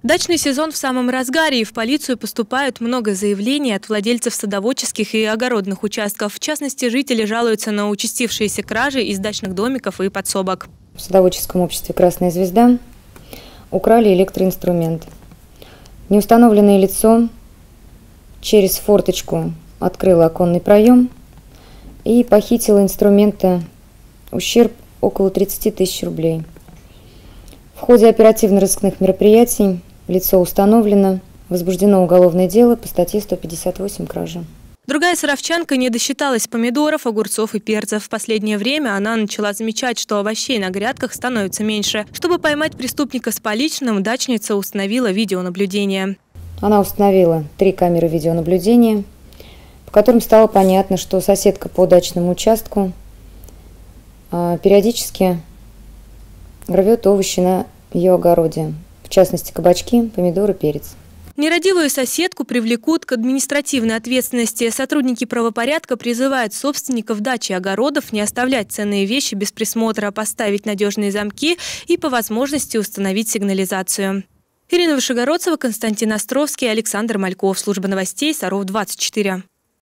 Дачный сезон в самом разгаре, и в полицию поступают много заявлений от владельцев садоводческих и огородных участков. В частности, жители жалуются на участившиеся кражи из дачных домиков и подсобок. В садоводческом обществе «Красная звезда» украли электроинструмент. Неустановленное лицо через форточку открыло оконный проем и похитило инструменты. Ущерб около 30 тысяч рублей. В ходе оперативно-розыскных мероприятий лицо установлено, возбуждено уголовное дело по статье 158 «Кража». Другая саровчанка не досчиталась помидоров, огурцов и перцев. В последнее время она начала замечать, что овощей на грядках становится меньше. Чтобы поймать преступника с поличным, дачница установила видеонаблюдение. Она установила 3 камеры видеонаблюдения, по которым стало понятно, что соседка по дачному участку периодически рвет овощи на ее огороде, в частности кабачки, помидоры, перец. Нерадивую соседку привлекут к административной ответственности. Сотрудники правопорядка призывают собственников дач и огородов не оставлять ценные вещи без присмотра, поставить надежные замки и по возможности установить сигнализацию. Ирина Вышегородцева, Константин Островский, Александр Мальков. Служба новостей Саров 24.